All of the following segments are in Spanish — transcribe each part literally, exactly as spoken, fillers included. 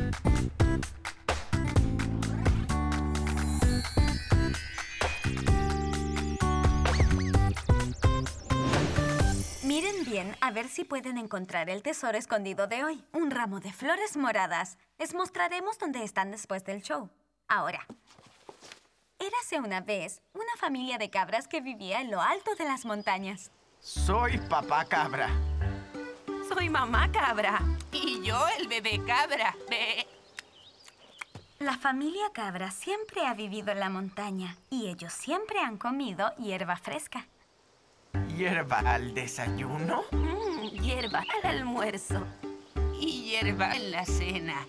Miren bien, a ver si pueden encontrar el tesoro escondido de hoy. Un ramo de flores moradas. Les mostraremos dónde están después del show. Ahora, érase una vez una familia de cabras que vivía en lo alto de las montañas. Soy papá cabra. Soy mamá cabra. Y yo el bebé cabra. Be La familia cabra siempre ha vivido en la montaña y ellos siempre han comido hierba fresca. ¿Hierba al desayuno? Mm, hierba al almuerzo. Y hierba en la cena.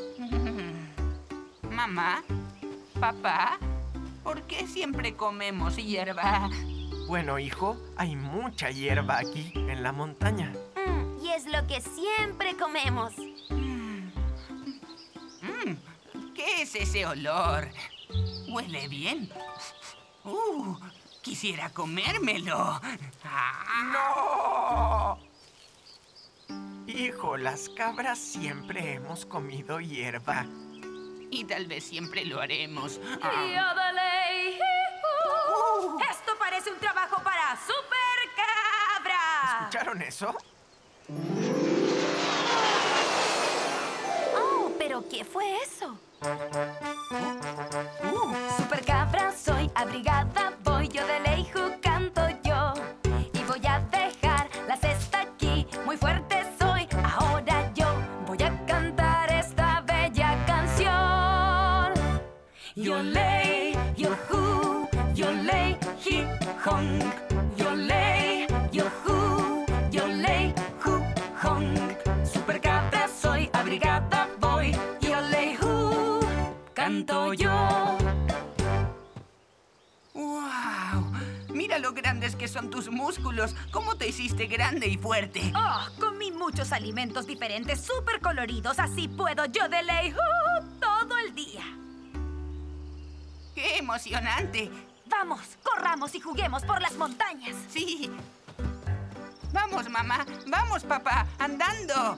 Mm. Mamá, papá, ¿por qué siempre comemos hierba? Bueno, hijo, hay mucha hierba aquí en la montaña. Mm, y es lo que siempre comemos. Mm. Mm, ¿qué es ese olor? Huele bien. Uh, quisiera comérmelo. ¡No! Hijo, las cabras siempre hemos comido hierba. Y tal vez siempre lo haremos. Uh, ¡Esto parece un trabajo para Super Cabra! ¿Escucharon eso? Oh, ¿pero qué fue eso? Uh, Super Cabra soy, abrigada voy, yo de ley canto yo. Y voy a dejar la cesta aquí, muy fuerte soy. Ahora yo voy a cantar esta bella canción. Yo ley, yo hu, yo ley, hi, hong. Yo ley, yo hu, yo ley, hu, hong. Super Cabra soy, abrigada voy, yo ley hu, canto yo. ¡Wow! Mira lo grandes que son tus músculos. ¿Cómo te hiciste grande y fuerte? Oh, comí muchos alimentos diferentes, súper coloridos. Así puedo yo de ley uh, todo el día. ¡Qué emocionante! Vamos, corramos y juguemos por las montañas. Sí. Vamos, mamá. Vamos, papá. Andando.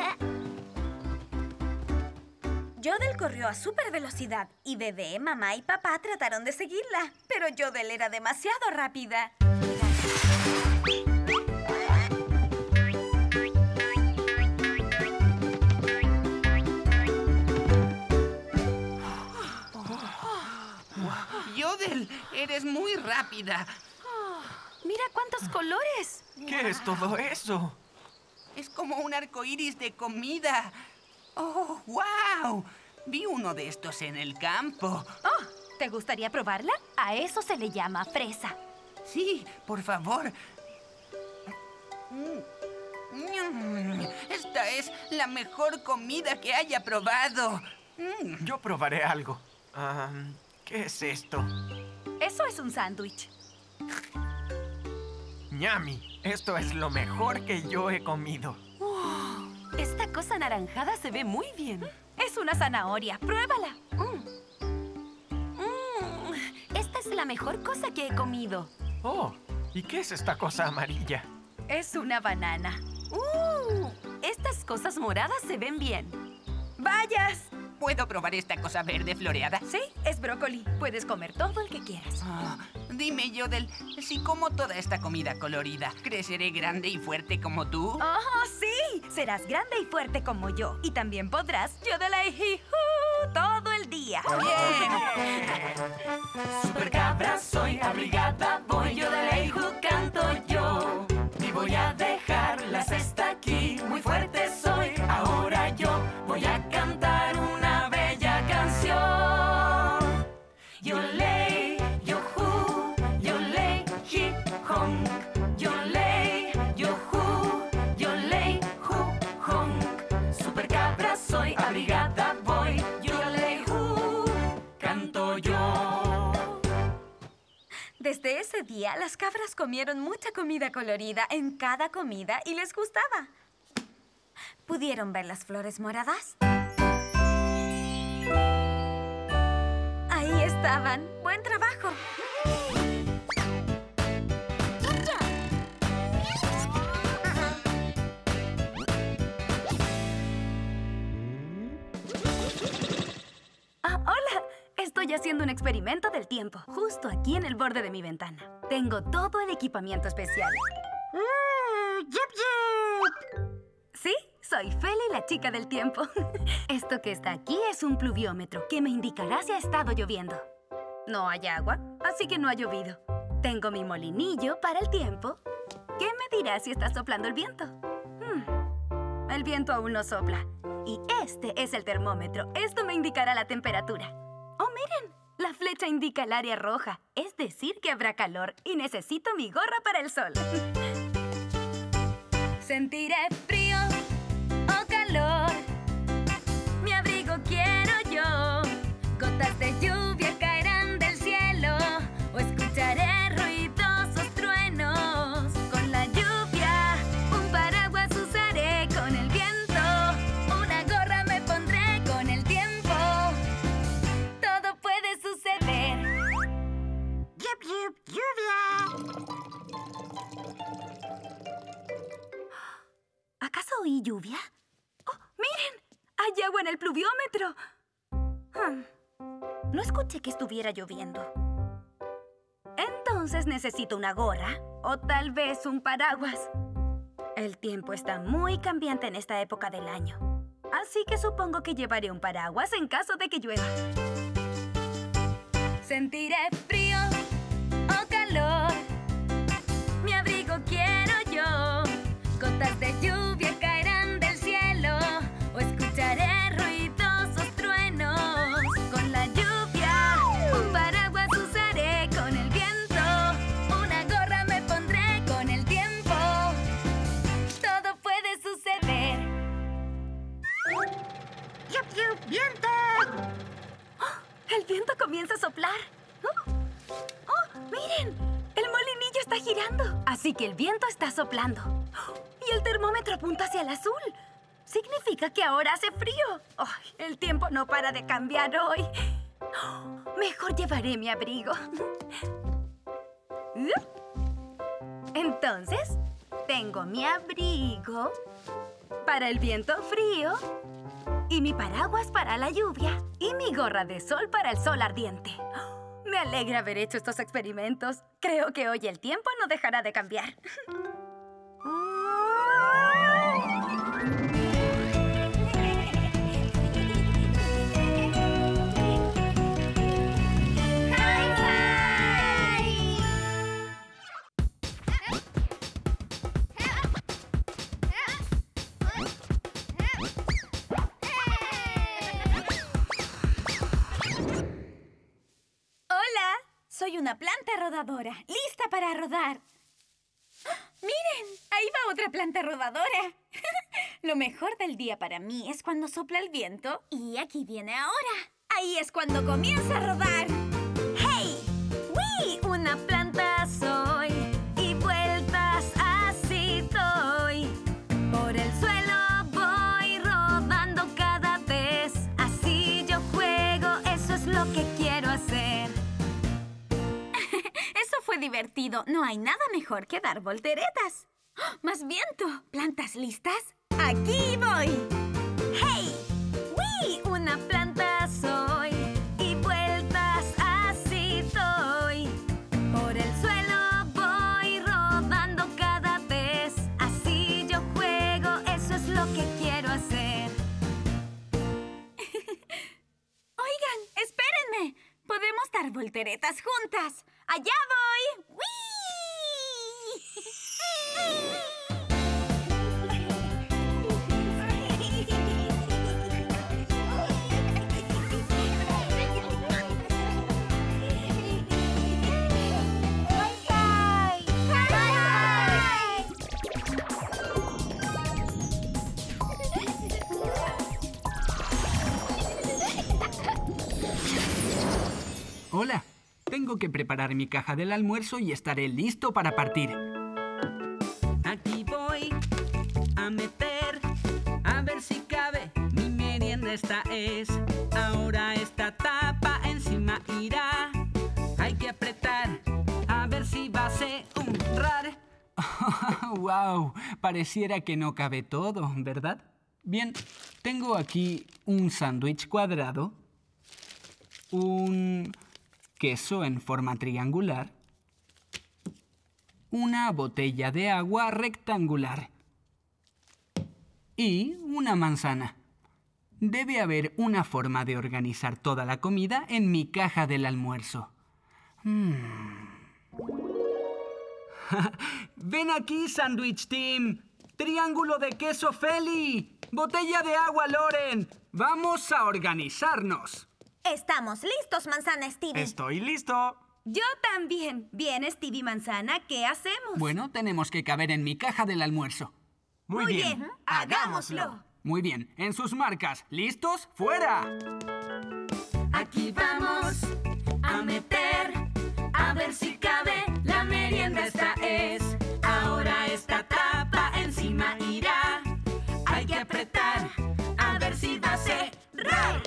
Yodel corrió a super velocidad y Bebé, mamá y papá trataron de seguirla. Pero Yodel era demasiado rápida. Yodel, eres muy rápida. Oh, mira cuántos colores. ¿Qué es todo eso? Es como un arco iris de comida. ¡Oh, wow! Vi uno de estos en el campo. Oh, ¿te gustaría probarla? A eso se le llama fresa. Sí, por favor. Mm, esta es la mejor comida que haya probado. Mm. Yo probaré algo. Um, ¿Qué es esto? Eso es un sándwich. ¡Ñami! Esto es lo mejor que yo he comido. Wow, esta cosa anaranjada se ve muy bien. Es una zanahoria. Pruébala. Mm. Mm, esta es la mejor cosa que he comido. Oh, ¿y qué es esta cosa amarilla? Es una banana. Uh, estas cosas moradas se ven bien. ¡Vayas! ¿Puedo probar esta cosa verde floreada? Sí, es brócoli. Puedes comer todo el que quieras. Oh, dime, Yodel, si como toda esta comida colorida, ¿creceré grande y fuerte como tú? ¡Oh, sí! Serás grande y fuerte como yo. Y también podrás yodelei-hi-hu todo el día. ¡Bien! Super Cabra soy, abrigada voy, yodelei-hu canto yo. Y voy a dejar la cesta aquí, muy fuerte soy. Ahora yo voy a cantar una bella canción. Yolei, yohu, yolei, hi, hong. Yolei, yohu, yolei, hu, hong. Super Cabra soy, abrigada voy, yolei, hu, canto yo. Desde ese día, las cabras comieron mucha comida colorida en cada comida y les gustaba. ¿Pudieron ver las flores moradas? Ahí estaban. ¡Buen trabajo! estoy haciendo un experimento del tiempo, justo aquí en el borde de mi ventana. Tengo todo el equipamiento especial. Sí, soy Feli, la chica del tiempo. Esto que está aquí es un pluviómetro que me indicará si ha estado lloviendo. No hay agua, así que no ha llovido. Tengo mi molinillo para el tiempo, que me dirá si está soplando el viento. Hmm, el viento aún no sopla. Y este es el termómetro. Esto me indicará la temperatura. ¡Oh, miren! La flecha indica el área roja. Es decir, que habrá calor y necesito mi gorra para el sol. Sentiré frío o calor. Mi abrigo quiero yo. Gotas de lluvia caerán del cielo. O escucharé ruidosos truenos. Con la lluvia, un paraguas usaré. Con el viento, una gorra me pondré. Con el tiempo, todo puede suceder. ¡Yup, yup, lluvia! ¿Acaso oí lluvia? ¡Oh, miren! ¡Hay agua en el pluviómetro! Hmm. No escuché que estuviera lloviendo. Entonces necesito una gorra o tal vez un paraguas. El tiempo está muy cambiante en esta época del año. Así que supongo que llevaré un paraguas en caso de que llueva. Sentiré frío o calor. Mi abrigo quiero yo. Gotas de lluvia caerán del cielo. O escucharé ruidosos truenos. Con la lluvia, un paraguas usaré. Con el viento, una gorra me pondré. Con el tiempo, todo puede suceder. ¡Yup, yup, viento! ¡Oh! El viento comienza a soplar. ¡Oh! ¡Oh! ¡Miren! El molinillo está girando. Así que el viento está soplando. ¡Oh! Y el termómetro apunta hacia el azul. Significa que ahora hace frío. ¡Ay! El tiempo no para de cambiar hoy. ¡Oh! Mejor llevaré mi abrigo. Entonces, tengo mi abrigo para el viento frío y mi paraguas para la lluvia y mi gorra de sol para el sol ardiente. ¡Oh! Me alegra haber hecho estos experimentos. Creo que hoy el tiempo no dejará de cambiar. Soy una planta rodadora, lista para rodar. ¡Miren! Ahí va otra planta rodadora. Lo mejor del día para mí es cuando sopla el viento y aquí viene ahora. Ahí es cuando comienza a rodar. ¡Hey! ¡Wii! Una planta soy y vueltas así doy. Por el suelo voy rodando cada vez. Así yo juego, eso es lo que quiero hacer. Fue divertido. No hay nada mejor que dar volteretas. ¡Oh! ¡Más viento! ¿Plantas listas? ¡Aquí voy! ¡Hey! ¡Wii! Una planta soy y vueltas así doy. Por el suelo voy rodando cada vez. Así yo juego, eso es lo que quiero hacer. Oigan, espérenme. Podemos dar volteretas juntas. ¡Allá voy! ¡Wii! Hola, tengo que preparar mi caja del almuerzo y estaré listo para partir. Aquí voy a meter, a ver si cabe, mi merienda esta es. Ahora esta tapa encima irá, hay que apretar, a ver si va a cerrar. ¡Wow! Pareciera que no cabe todo, ¿verdad? Bien, tengo aquí un sándwich cuadrado un queso en forma triangular, una botella de agua rectangular y una manzana. Debe haber una forma de organizar toda la comida en mi caja del almuerzo. Hmm. ¡Ven aquí, Sandwich Team! ¡Triángulo de queso Feli! ¡Botella de agua Loren! ¡Vamos a organizarnos! Estamos listos, Manzana Stevie. Estoy listo. Yo también. Bien, Stevie Manzana, ¿qué hacemos? Bueno, tenemos que caber en mi caja del almuerzo. Muy, Muy bien. bien, hagámoslo. Muy bien, en sus marcas. ¿Listos? ¡Fuera! Aquí vamos a meter, a ver si cabe, la merienda esta es. Ahora esta tapa encima irá. Hay que apretar, a ver si va a cerrar.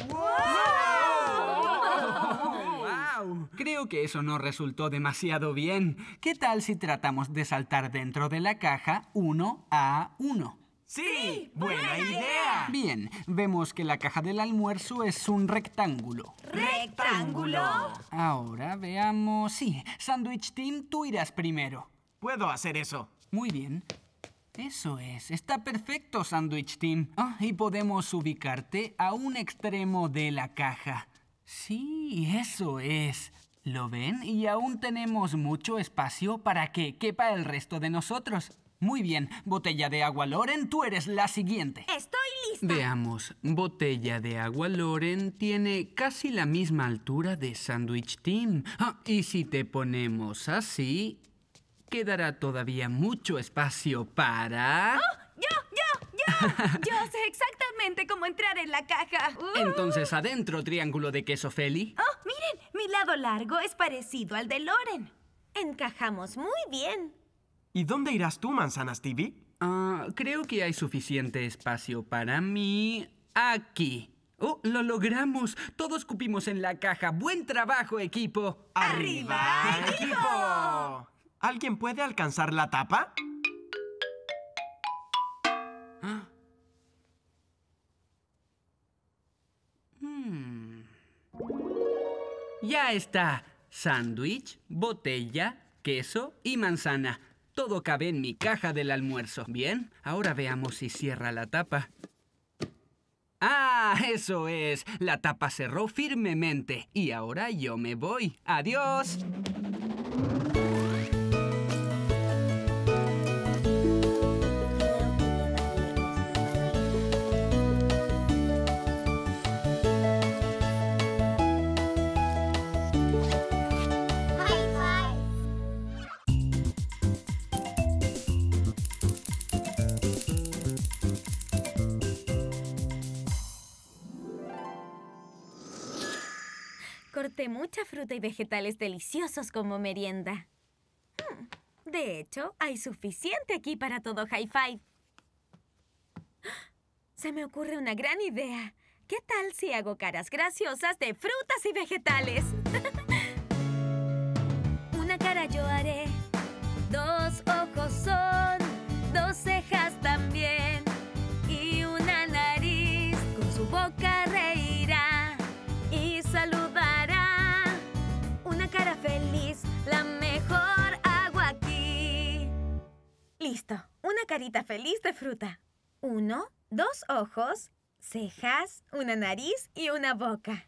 ¡Wow! Creo que eso no resultó demasiado bien. ¿Qué tal si tratamos de saltar dentro de la caja uno a uno? ¡Sí! ¡Buena idea! Bien, vemos que la caja del almuerzo es un rectángulo. ¿Rectángulo? Ahora veamos... Sí, Sandwich Team, tú irás primero. Puedo hacer eso. Muy bien. Eso es. Está perfecto, Sandwich Team. Ah, y podemos ubicarte a un extremo de la caja. Sí, eso es. ¿Lo ven? Y aún tenemos mucho espacio para que quepa el resto de nosotros. Muy bien. Botella de agua Loren, tú eres la siguiente. Estoy lista. Veamos. Botella de agua Loren tiene casi la misma altura de Sandwich Team. Ah, y si te ponemos así, quedará todavía mucho espacio para... ¡Yo, yo, yo! Yo sé exactamente cómo entrar en la caja. Uh. Entonces, adentro, triángulo de queso Feli. Oh, miren, mi lado largo es parecido al de Loren. Encajamos muy bien. ¿Y dónde irás tú, Manzana Stevie? Ah, creo que hay suficiente espacio para mí aquí. ¡Oh, lo logramos! Todos cupimos en la caja. ¡Buen trabajo, equipo! ¡Arriba, equipo! ¿Alguien puede alcanzar la tapa? Ah. Hmm. Ya está. Sándwich, botella, queso y manzana. Todo cabe en mi caja del almuerzo. Bien, ahora veamos si cierra la tapa. ¡Ah, eso es! La tapa cerró firmemente. Y ahora yo me voy. ¡Adiós! Corté mucha fruta y vegetales deliciosos como merienda. Hmm, De hecho, hay suficiente aquí para todo High Five. Se me ocurre una gran idea. ¿Qué tal si hago caras graciosas de frutas y vegetales? Una cara yo haré, dos ojos son, dos cejas también, y una nariz con su boca reirá y saludará. Una cara feliz, la mejor hago aquí. Listo, una carita feliz de fruta. Uno, dos ojos, cejas, una nariz y una boca.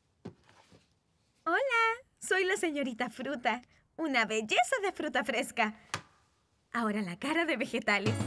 Hola, soy la señorita Fruta, una belleza de fruta fresca. Ahora la cara de vegetales.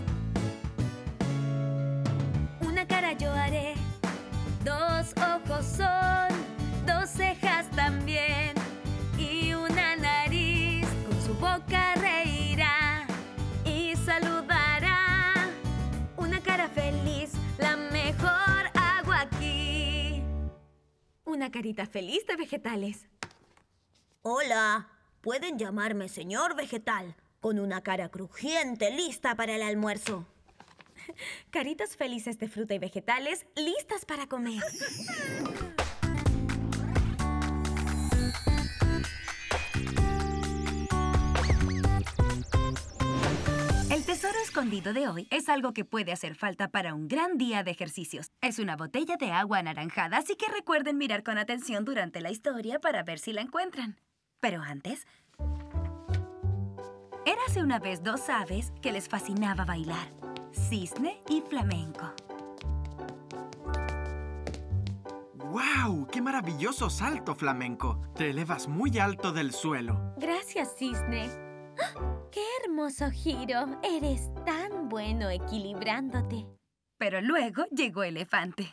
Una cara yo haré, dos ojos son, dos cejas también, y una nariz con su boca reirá y saludará. Una cara feliz, la mejor hago aquí. Una carita feliz de vegetales. Hola, pueden llamarme señor vegetal, con una cara crujiente lista para el almuerzo. Caritas felices de fruta y vegetales listas para comer. El tesoro escondido escondido de hoy es algo que puede hacer falta para un gran día de ejercicios. Es una botella de agua anaranjada, así que recuerden mirar con atención durante la historia para ver si la encuentran. Pero antes... Érase una vez dos aves que les fascinaba bailar. Cisne y flamenco. ¡Guau! ¡Qué maravilloso salto, flamenco! Te elevas muy alto del suelo. Gracias, Cisne. ¡Ah! ¡Qué hermoso giro! Eres tan bueno equilibrándote. Pero luego llegó Elefante.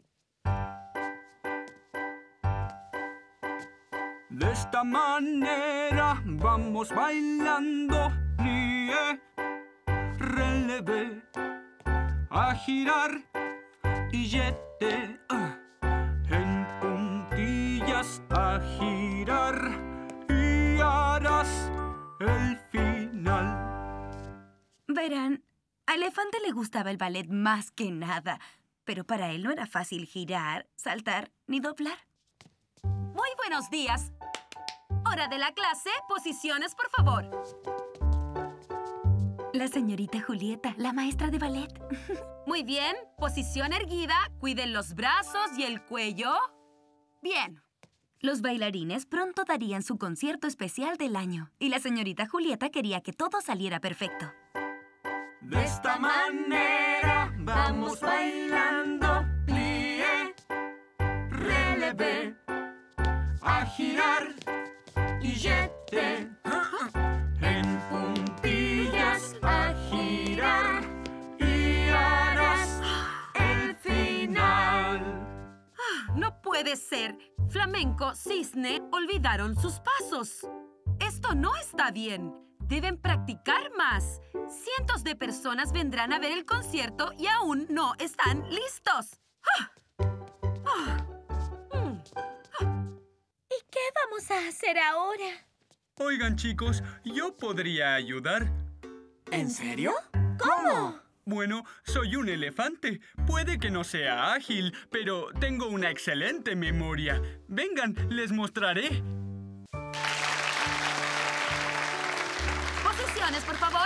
De esta manera vamos bailando, plie, relevé, a girar y yete, ah, en puntillas a girar y harás el final. Verán, a Elefante le gustaba el ballet más que nada, pero para él no era fácil girar, saltar ni doblar. Muy buenos días. Hora de la clase. Posiciones, por favor. La señorita Julieta, la maestra de ballet. Muy bien. Posición erguida. Cuiden los brazos y el cuello. Bien. Los bailarines pronto darían su concierto especial del año, y la señorita Julieta quería que todo saliera perfecto. De esta manera vamos bailando, plie, relevé, a girar y yete, en puntillas a girar y harás el final. No puede ser. Flamenco, Cisne olvidaron sus pasos. Esto no está bien. Deben practicar más. Cientos de personas vendrán a ver el concierto y aún no están listos. ¡Ah! ¡Ah! ¿Y qué vamos a hacer ahora? Oigan, chicos, yo podría ayudar. ¿En serio? ¿Cómo? Bueno, soy un elefante. Puede que no sea ágil, pero tengo una excelente memoria. Vengan, les mostraré. Posiciones, por favor.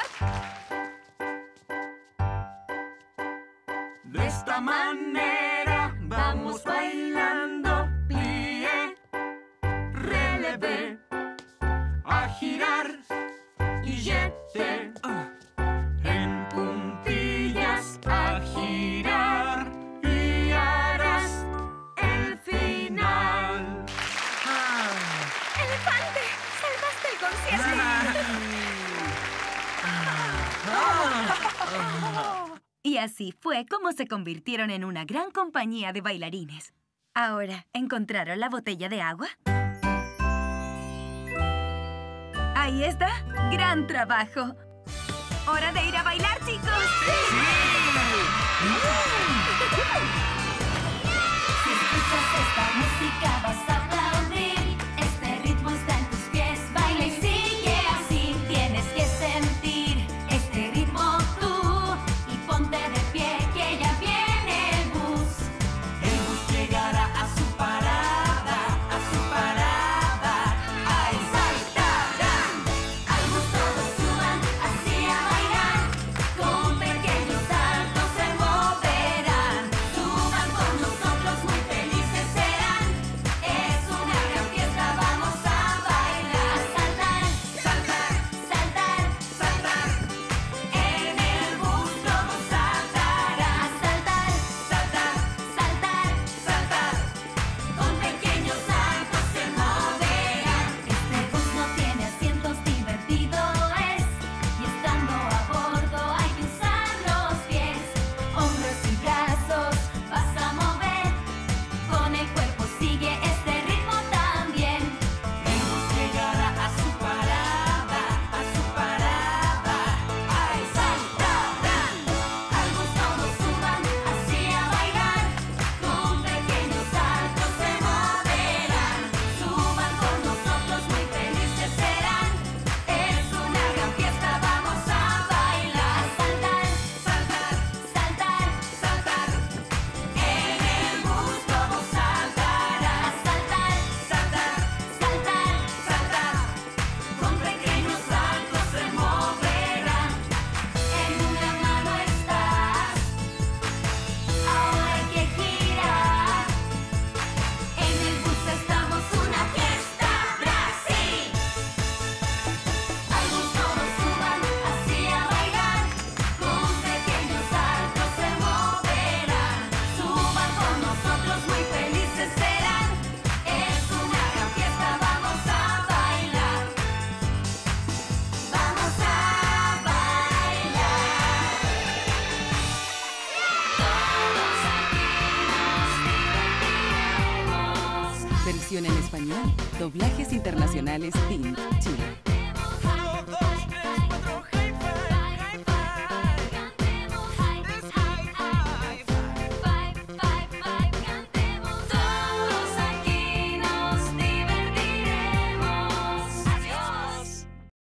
De esta manera vamos bailando, plie, relevé, a girar y yete, en puntillas a girar y harás el final. ¡Elefante! ¡Salvaste el concierto! Y así fue como se convirtieron en una gran compañía de bailarines. Ahora, ¿encontraron la botella de agua? Ahí está. ¡Gran trabajo! ¡Hora de ir a bailar, chicos! ¡Sí! Si escuchas esta música vas a aplaudir. Este ritmo está en tus pies. Baila y sigue así. Tienes que sentir este ritmo tú. Y ponte de pie que ya viene el bus. El bus llegará a su parada, a su parada. Ahí saltarán. Al bus todos suban así a bailar. Con pequeños saltos se moverán. Suban Versión en español, Doblajes Internacionales T I N T, Chile.